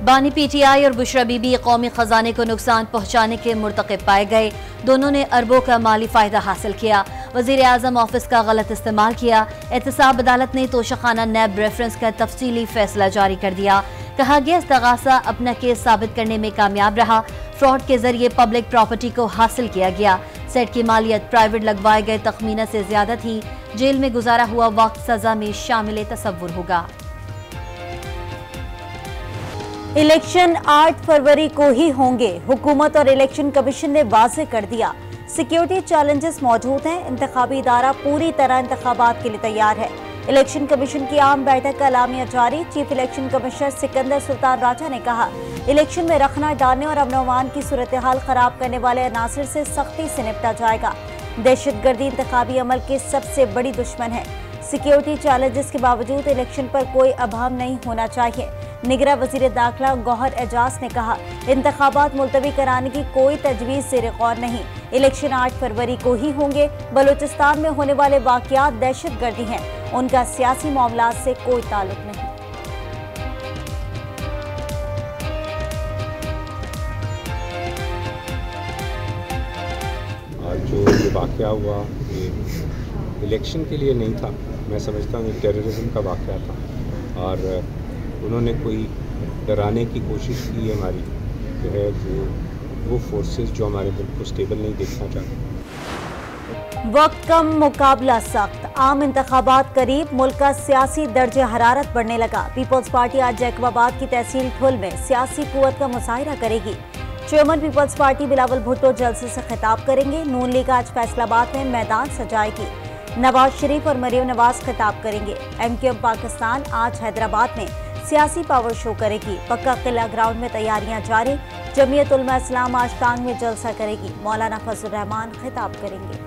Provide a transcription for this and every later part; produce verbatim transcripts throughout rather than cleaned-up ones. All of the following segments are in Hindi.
बानी पीटीआई और बुशरा बीबी कौमी खजाने को नुकसान पहुंचाने के मुर्तकिब पाए गए। दोनों ने अरबों का माली फायदा हासिल किया। वजीर आजम ऑफिस का गलत इस्तेमाल किया। एहतसाब अदालत ने तोशाखाना नैब रेफरेंस का तफसीली फैसला जारी कर दिया। कहा गया इस्तगासा अपना केस साबित करने में कामयाब रहा। फ्रॉड के जरिए पब्लिक प्रॉपर्टी को हासिल किया गया। सेट की मालियत प्राइवेट लगवाए गए तखमीना से ज्यादा थी। जेल में गुजारा हुआ वक्त सजा में शामिल तसव्वुर होगा। इलेक्शन आठ फरवरी को ही होंगे। हुकूमत और इलेक्शन कमीशन ने वाज़ेह कर दिया। सिक्योरिटी चैलेंजेस मौजूद हैं। इंतखाबी इदारा पूरी तरह इंतखाबात के लिए तैयार है। इलेक्शन कमीशन की आम बैठक का एलामिया जारी। Chief election commissioner Sikandar Sultan Raja ने कहा, इलेक्शन में रखना डालने और अमन अमान की सूरत हाल खराब करने वाले अनासर से सख्ती से निपटा जाएगा। दहशतगर्दी इंतखाबी अमल की सबसे बड़ी दुश्मन है। सिक्योरिटी चैलेंजेस के बावजूद इलेक्शन पर कोई अभाव नहीं होना चाहिए। निगरां वजीर दाखिला गौहर एजाज ने कहा, इंतखाबात मुलतवी कराने की कोई तजवीज़ ज़ेर गौर नहीं। इलेक्शन आठ फरवरी को ही होंगे। बलूचिस्तान में होने वाले वाक़यात दहशतगर्दी हैं, उनका सियासी मामलात से कोई ताल्लुक नहीं। आज जो ये वाक़या हुआ ये इलेक्शन के लिए नहीं था, मैं समझता हूँ टेररिज्म का वाक़या था और उन्होंने कोई डराने की कोशिश की है हमारी, जो है वो वो फोर्सेस जो हमारे मुल्क को स्टेबल नहीं देखना चाहते। वक्त कम, मुकाबला सख्त। आम इंतखाबात करीब, मुल्क का सियासी दर्ज हरारत बढ़ने लगा। पीपल्स पार्टी आज जैकबाबाद की तहसील ठुल में सियासी कुव्वत का मुजाहिरा करेगी। Chairman Peoples Party Bilawal Bhutto जलसे से खिताब करेंगे। नून लीग आज फैसलाबाद में मैदान सजाएगी। नवाज शरीफ और मरियम नवाज खिताब करेंगे। एम क्यू एम पाकिस्तान आज हैदराबाद में सियासी पावर शो करेगी। पक्का किला ग्राउंड में तैयारियां जारी। जमीयत उलमा इस्लाम आज टांग में जलसा करेगी। मौलाना फजल रहमान खिताब करेंगे।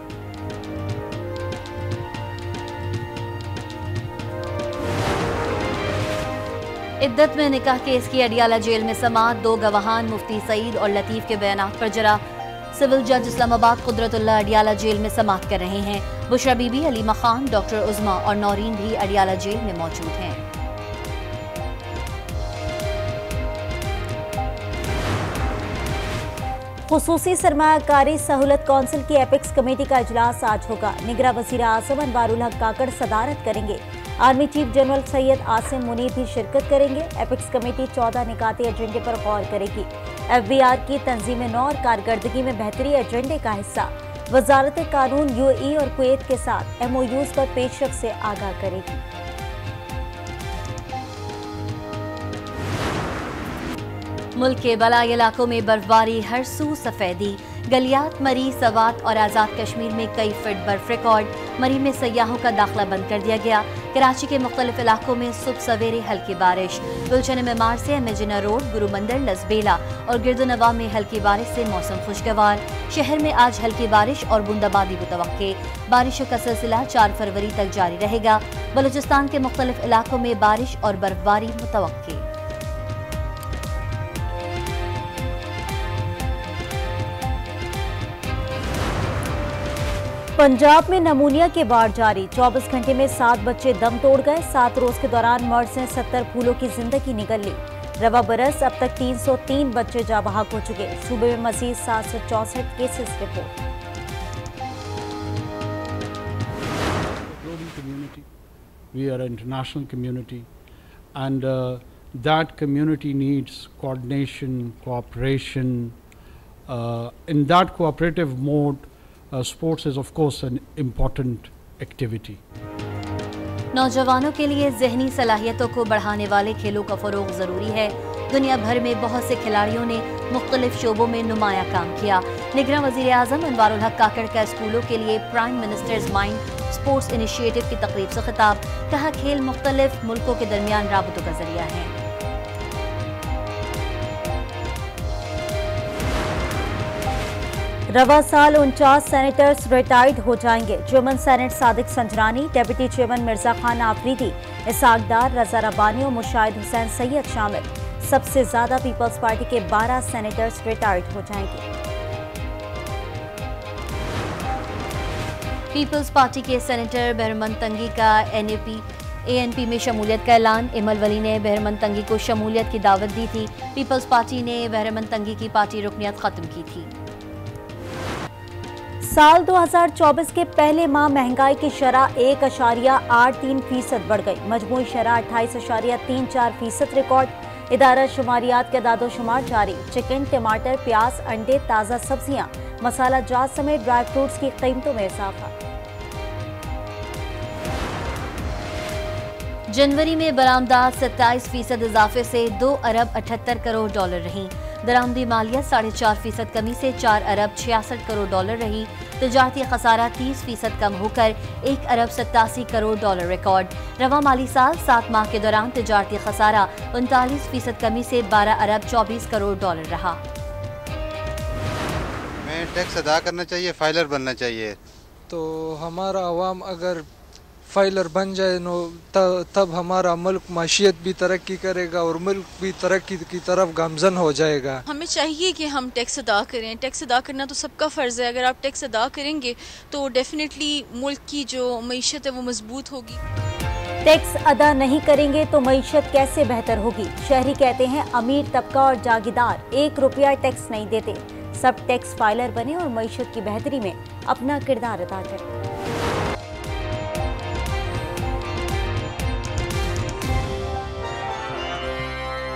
इद्दत में निकाह केस की अडियाला जेल में समाअत। दो गवाहान मुफ्ती सईद और लतीफ के बयानात पर जरा। सिविल जज इस्लामाबाद कुदरतुल्लाह अडियाला जेल में समाअत कर रहे हैं। बुशरा बीबी, अलीमा खान, डॉक्टर उज़मा और नौरीन भी अडियाला जेल में मौजूद हैं। खुसूसी सरमायाकारी सहूलत कौंसिल की एपिक्स कमेटी का इजलास आज होगा। निगरां वज़ीर आज़म अनवारुल हक काकड़ सदारत करेंगे। Army chief general Syed Asim Munir भी शिरकत करेंगे। एपिक्स कमेटी चौदह निकाती एजेंडे पर गौर करेगी। एफ बी आर की तंजीम नौ और कारकर्दगी में बेहतरी एजेंडे का हिस्सा। वजारत कानून यू ए ई और कुवैत के साथ एम ओ यूज़ पर पेशरफ से आगाह करेगी। मुल्क के बलाई इलाकों में बर्फबारी, हर सू सफेदी। गलियात, मरी, सवात और आज़ाद कश्मीर में कई फीट बर्फ रिकॉर्ड। मरी में सयाहों का दाखिला बंद कर दिया गया। कराची के मुख्तलिफ इलाकों में सुबह सवेरे हल्की बारिश। गुलशन मेमार से एमेजिना रोड, गुरु मंदिर, लसबेला और गिरदोनवा में हल्की बारिश से मौसम खुशगवार। शहर में आज हल्की बारिश और बूंदाबांदी मुतवक्के। बारिशों का सिलसिला चार फरवरी तक जारी रहेगा। बलूचिस्तान के मुख्तलिफ इलाकों में बारिश और बर्फबारी मुतवक्के। पंजाब में नमूनिया के बाढ़ जारी। चौबीस घंटे में सात बच्चे दम तोड़ गए। सात रोज के दौरान मर्ज से सत्तर फूलों की जिंदगी निकल ली। रवा बरस अब तक तीन सौ तीन बच्चे जा बहाक हो चुके। सूबे में मजीद सात सौ चौसठ cases report. We are an international community, and uh, that community needs coordination, cooperation. Uh, in that cooperative mode, Uh, sports is of course an important activity. नौजवानों के लिए जहनी सलाहियतों को बढ़ाने वाले खेलों का फरोग जरूरी है। दुनिया भर में बहुत से खिलाड़ियों ने मुख्तलिफ शोबों में नुमाया काम किया। निगरां वज़ीर आज़म अनवारुल हक काकड़ का स्कूलों के लिए prime minister's mind sports initiative की तकरीब से खिताब। कहा, खेल मुख्तलिफ मुल्कों के दरमियान राबतों का जरिया है। रवा साल उनचास सेनेटर्स रिटायर्ड हो जाएंगे। Chairman senate Sadiq Sanjrani, deputy chairman Mirza Khan Afridi, Ishaq Dar, Raza Rabbani और मुशाहिद हुसैन सैयद शामिल। सबसे ज्यादा पीपल्स पार्टी के बारह सेनेटर्स रिटायर्ड हो जाएंगे। पीपल्स पार्टी के सेनेटर बहरमन तंगी का N A P A N P में शमूलियत का ऐलान। इमल वली ने बहरमंद तंगी को शमूलियत की दावत दी थी। पीपल्स पार्टी ने बहरमंद तंगी की पार्टी रुकनियत खत्म की थी। साल दो हज़ार चौबीस के पहले माह महंगाई की शरह एक अशारिया आठ तीन फीसद बढ़ गई। मजमूई शरह अट्ठाईस अशारिया तीन चार फीसद रिकॉर्ड। इदारा शुमारियात के दादोशुमार जारी। चिकन, टमाटर, प्याज, अंडे, ताज़ा सब्जियां, मसाला जात समेत ड्राई फ्रूट्स की कीमतों में इजाफा। जनवरी में बरामदात सत्ताईस फीसद इजाफे से दो अरब अठहत्तर करोड़ डॉलर रही। दरामदी मालियत साढ़े चार फीसद कमी से चार अरब छियासठ करोड़ डॉलर रही। तजारती खसारा तीस फीसद कम होकर एक अरब सत्तासी करोड़ डॉलर रिकॉर्ड। रवा माली साल सात माह के दौरान तजारती खसारा उनतालीस फीसद कमी से बारह अरब चौबीस करोड़ डॉलर रहा। हमें टैक्स अदा करना चाहिए, फाइलर बनना चाहिए। तो हमारा अवाम अगर फाइलर बन जाए नो तब हमारा मुल्क माशियत भी तरक्की करेगा और मुल्क भी तरक्की की तरफ गामजन हो जाएगा। हमें चाहिए कि हम टैक्स अदा करें। टैक्स अदा करना तो सबका फ़र्ज़ है। अगर आप टैक्स अदा करेंगे तो डेफिनेटली मुल्क की जो मईशत है वो मजबूत होगी। टैक्स अदा नहीं करेंगे तो मईशत कैसे बेहतर होगी? शहरी कहते हैं अमीर तबका और जागीरदार एक रुपया टैक्स नहीं देते। सब टैक्स फाइलर बने और मईशत की बेहतरी में अपना किरदार अदा करें।